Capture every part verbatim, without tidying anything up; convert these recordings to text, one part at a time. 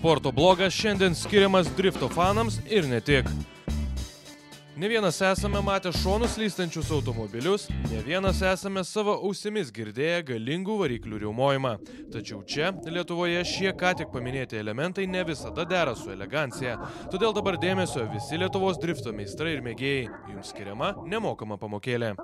sporto blogas šiandien skiriamas drifto fanams ir ne tik. Ne vienas esame matę šonus slystančius automobilius, ne vienas esame savo ausimis girdėję galingų variklių riaumojimą. Tačiau čia, Lietuvoje, šie ką tik paminėti elementai ne visada dera su elegancija. Todėl dabar dėmesio visi Lietuvos drifto meistrai ir mėgėjai. Jums skiriama nemokama pamokėlė.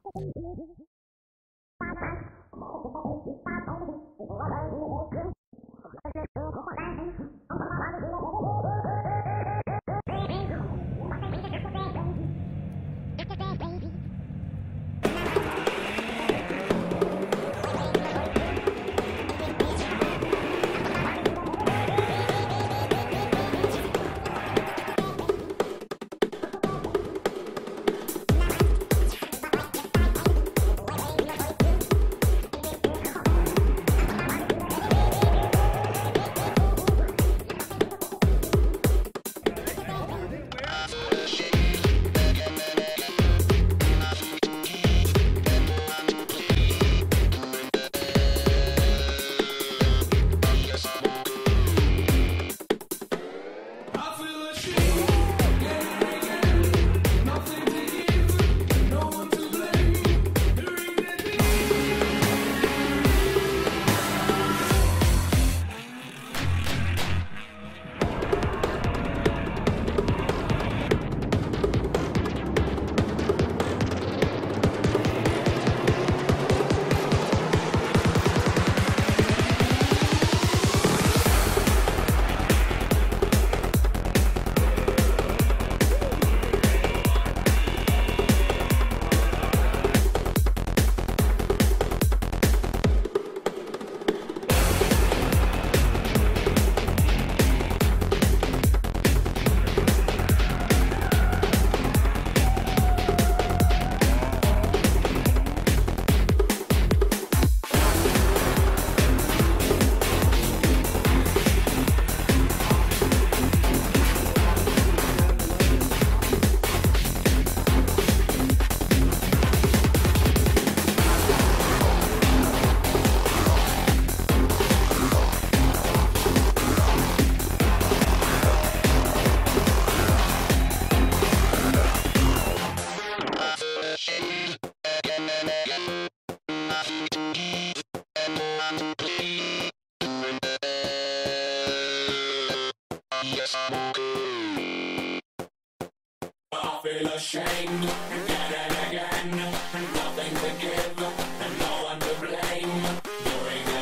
I feel ashamed again and again, nothing to give and no one to blame. During the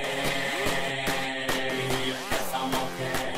day, yes I'm okay.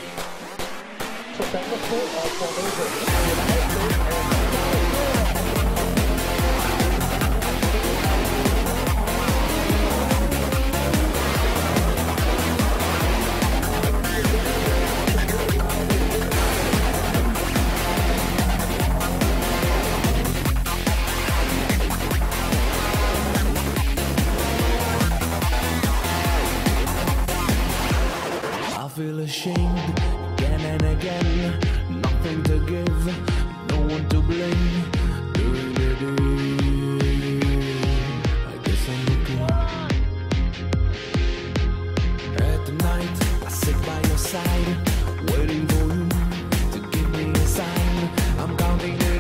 I feel ashamed again and again, nothing to give, no one to blame. During the day, I guess I'm okay. At the night, I sit by your side, waiting for you to give me a sign. I'm counting the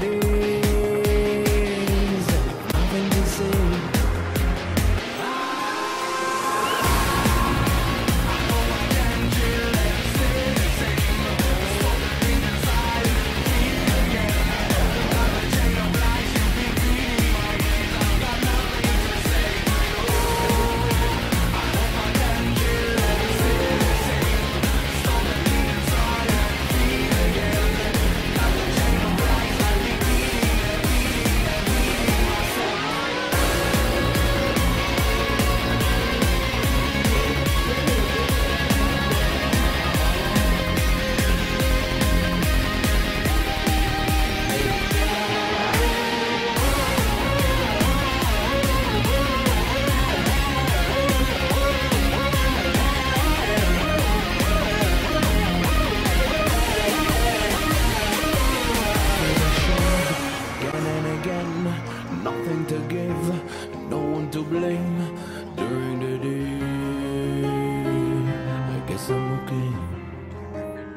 days, nothing to say. Nothing to give, no one to blame. During the day, I guess I'm okay.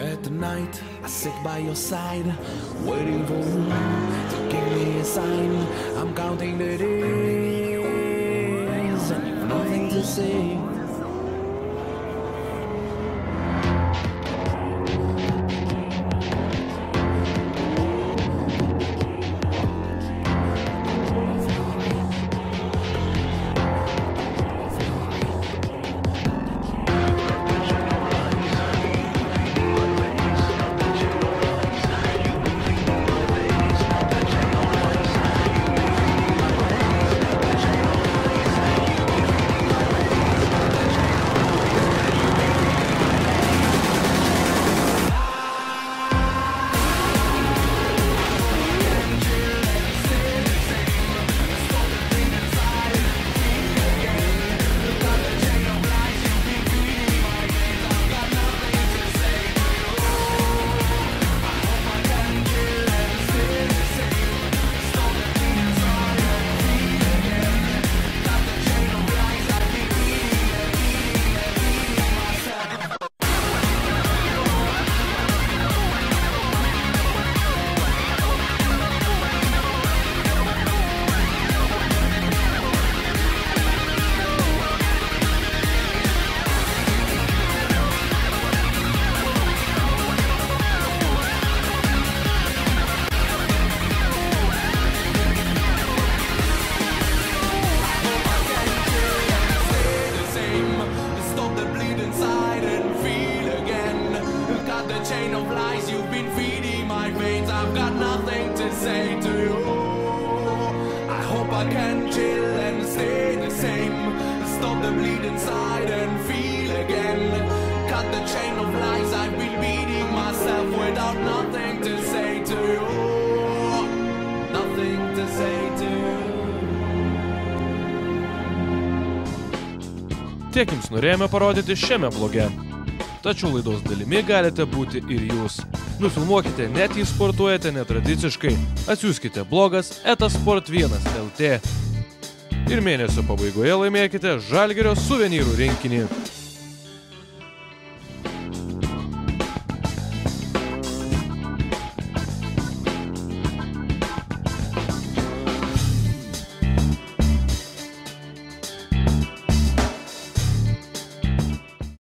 At the night, I sit by your side, waiting for you to give me a sign. I'm counting the days, nothing to say. Chain of lies you've been feeding my veins. I've got nothing to say to you. I hope I can chill and stay the same. Stop the bleed inside and feel again. Cut the chain of lies I've been beating myself without nothing to say to you. Nothing to say to you. Tiek jums norėjome parodyti šiame bloge. Tačiau laidos dalimi galite būti ir jūs. Nufilmuokite net jei sportuojate netradiciškai, atsiųskite blogas eta sport vienas lt. Ir mėnesio pabaigoje laimėkite Žalgirio suvenyrų rinkinį.